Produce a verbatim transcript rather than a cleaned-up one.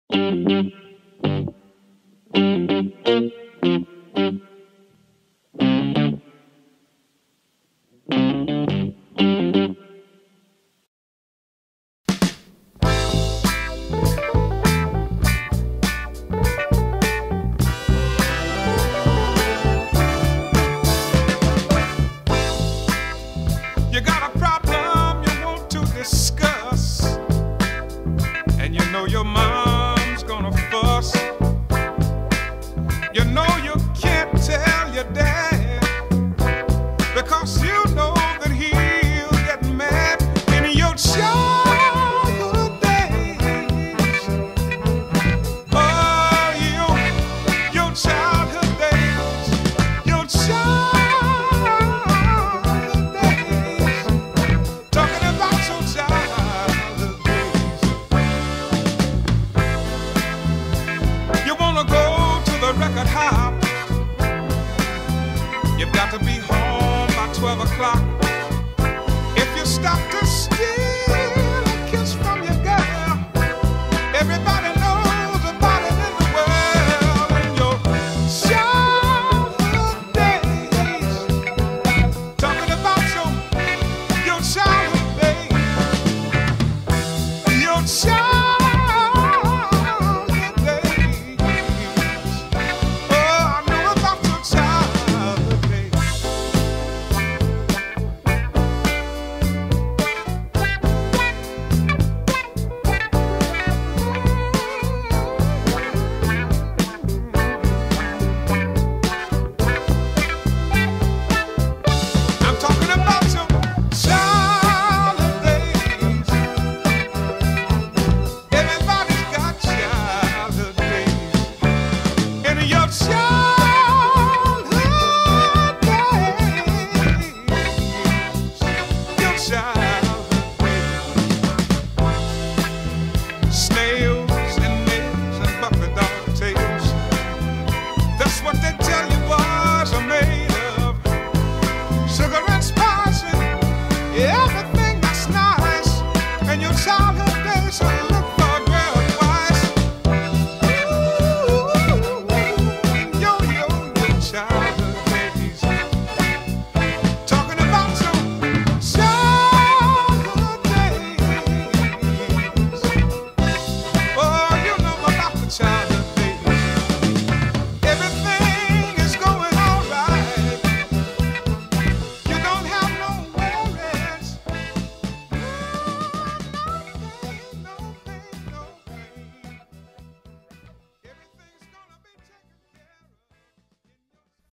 You got a problem you want to discuss, and you know your mom's gonna fuss. You know you can't tell your dad, because you know that he'll get mad. In your childhood days, oh, you, your childhood days, your childhood days, talking about your childhood days. You wanna go to the record hop, you've got to be home by twelve o'clock. If you stop to steal a kiss from your girl, everybody